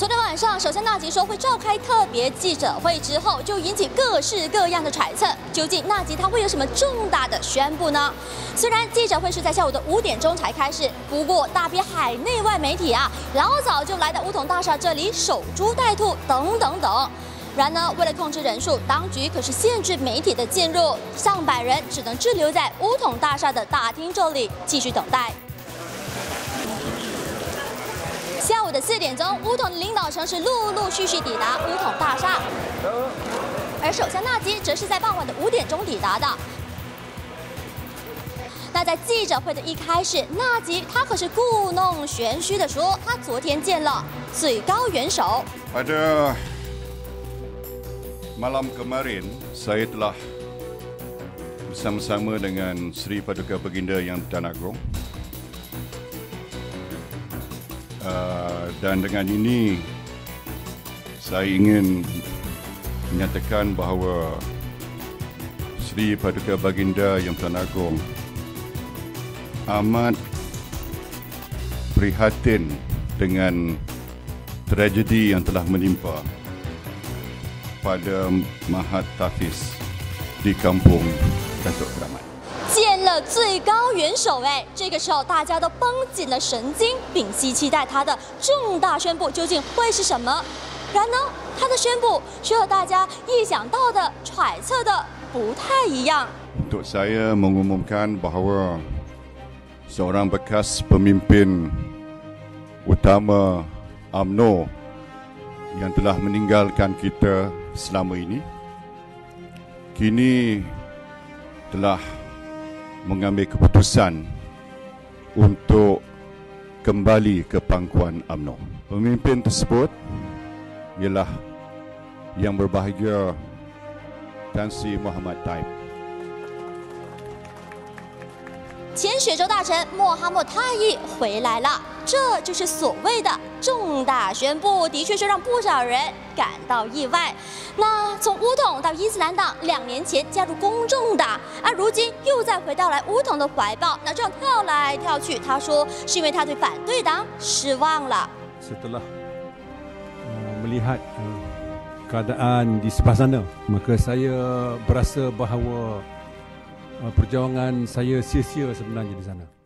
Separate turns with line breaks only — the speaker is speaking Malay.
昨天晚上，首相纳吉说会召开特别记者会之后，就引起各式各样的揣测。究竟纳吉他会有什么重大的宣布呢？虽然记者会是在下午的5点钟才开始，不过大批海内外媒体老早就来到乌统大厦这里守株待兔，等。然而，为了控制人数，当局可是限制媒体的进入，上百人只能滞留在乌统大厦的大厅这里继续等待。下午的4点钟，乌统的领导层是陆续抵达乌统大厦，而首相纳吉则是在傍晚的5点钟抵达的。那在记者会的一开始，纳吉他可是故弄玄虚的说，他昨天见了最高元首。
Pada malam kemarin, saya telah bersama-sama dengan Seri Paduka Baginda Yang Tuan Agong. Dan dengan ini saya ingin menyatakan bahawa Seri Paduka Baginda Yang Tuan Agong amat prihatin dengan tragedi yang telah menimpa pada Mahat Tafiz di kampung Datuk Keramat。
见了最高元首，这个时候大家都绷紧了神经，屏息期待他的重大宣布究竟会是什么。然而，他的宣布却和大家意想到的、揣测的不太一样。
Untuk saya mengumumkan bahawa seorang bekas pemimpin utama UMNO yang telah meninggalkan kita selama ini, kini telah mengambil keputusan untuk kembali ke pangkuan UMNO. Pemimpin tersebut ialah yang berbahagia Tan Sri Muhammad Taib。
前雪州大臣莫哈默泰义回来了，这就是所谓的重大宣布，的确是让不少人感到意外。那从乌统到伊斯兰党，2年前加入公众党，而如今又再回到来乌统的怀抱，那这样跳来跳去，他说是因为他对反对党失望了。
Setelah melihat keadaan di sebelah sana, maka saya berasa bahawa perjuangan saya sia-sia sebenarnya di sana.